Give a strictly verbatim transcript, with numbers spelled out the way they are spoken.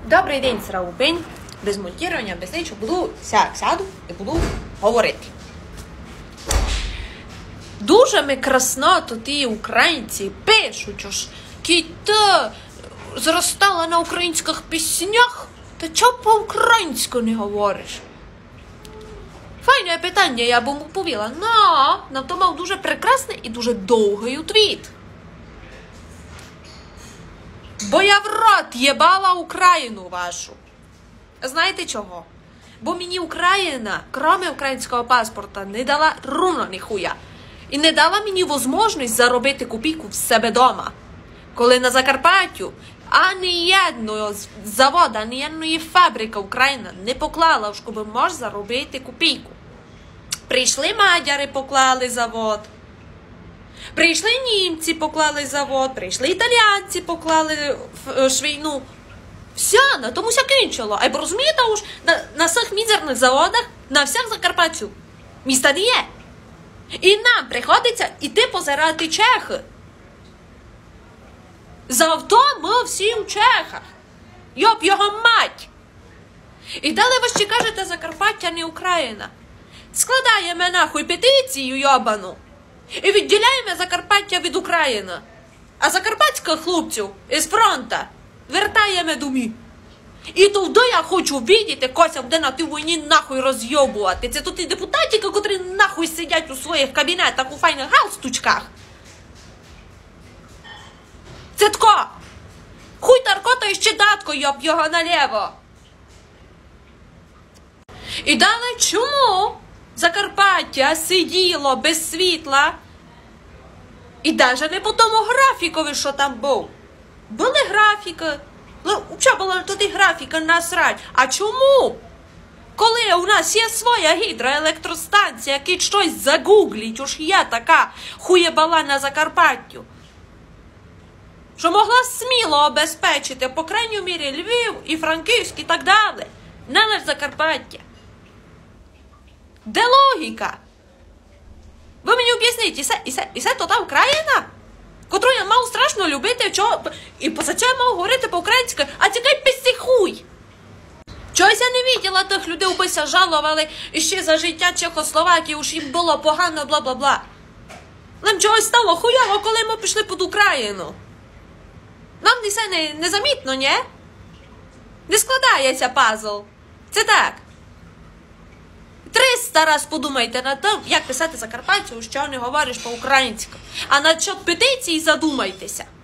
Добрий день, Сраупень. Без монтірування, без нічого. Буду сяк, сяду і буду говорити. Дуже ми красно то ті українці пишуть, аж кіта зростала на українських піснях, та чого по-українську не говориш? Файне питання, я б йому повіла. Но, на то мав дуже прекрасний і дуже довгий утвіт. Бо я в рот єбала Україну вашу. Знаєте чого? Бо мені Україна, кроме українського паспорта, не дала руна ніхуя. І не дала мені можливість заробити копійку в себе дома. Коли на Закарпаттю ані одного заводу, ані одної фабрики Україна не поклала, щоб можна заробити копійку. Прийшли мадяри, поклали завод. Прийшли німці, поклали завод. Прийшли італійці, поклали швейну. Все, на тому ся кінчило. А розумієте, уж на, на цих мізерних заводах, на всіх Закарпаттю міста не є. І нам приходиться іти позирати Чехи. Завто ми всі у Чехах. Йоп його мать. І далі ви ще кажете, Закарпаття не Україна. Складаємо нахуй петицію йобану і відділяємо Закарпаття від України. А закарпатських хлопців із фронта вертаємо домі. І туди я хочу бачити, Кося буде на тій війні нахуй розйобувати. Це тут і депутатики, котрі нахуй сидять у своїх кабінетах у файних галстучках. Це тако. Хуй таркота і ще датко, йоб його наліво. І далі чому Закарпаття сиділо без світла? І навіть не по тому графікові, що там був. Були графіки. Ну, що була тоді графіка насрать? А чому? Коли у нас є своя гідроелектростанція, яка щось загуглить, уж я така хуєбала на Закарпаттю, що могла сміло обезпечити, по крайній мірі, Львів і Франківськ і так далі. Не лише Закарпаття. Де логіка? Ви мені об'ясніть, і це, і це, і це то та Україна? Котру я мав страшно любити, чого, і поза цього мав говорити по-українськи, а тікай пісці хуй. Чогось я не виділа тих людей, убися жалували ще за життя Чехословакії, уж їм було погано, бла-бла-бла. Нам чогось стало хуяво, коли ми пішли під Україну. Нам це не, не замітно, ні? Не складається пазл. Це так. Триста раз подумайте над тим, як писати закарпатцю, що не говориш по-українськи. А над що петиції задумайтеся.